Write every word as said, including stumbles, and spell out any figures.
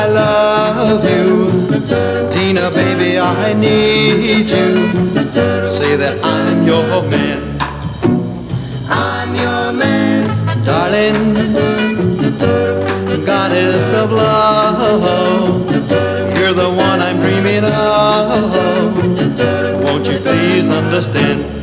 I love you. Dina, baby, I need you. Say that I'm your man. I'm your man. Darling, goddess of love, you're the one I'm dreaming of. Won't you please understand?